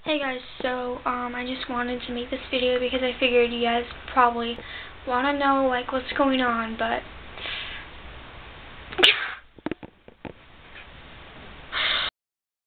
Hey guys, so I just wanted to make this video because I figured you guys probably want to know like what's going on, but